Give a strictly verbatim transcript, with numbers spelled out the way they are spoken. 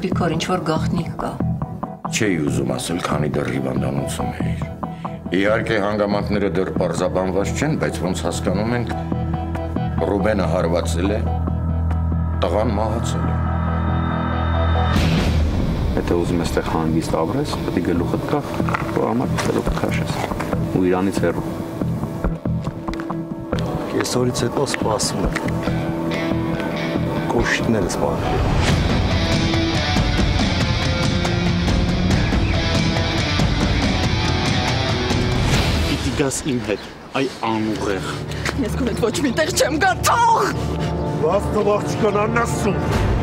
փոքրիկ ինչ որ գաղտնիք կա։ Չէի ուզում ասել, քանի դեռ հիվանդանոցում էիր։ Իհարկե հանգամանքները դեռ պարզաբանված չեն, բայց ոնց հասկանում ենք, Ռուբենը հարվածել է, տղան մահացել է։ Եթե ուզում ես տեղ հանգիստ ապրես, պետք է գլուխդ կա, որ համար պստելով կքաշես։ Ու Իրանից հեռու։ Կեսօրից հետո սպասում եմ։ Կոշիկները սպառել։ Պիտի գաս իմ հետ, այ անուղեղ։ Ես քո հետ ոչ մի տեղ չեմ գա, թող։ Լավ թող աղջկան անասում։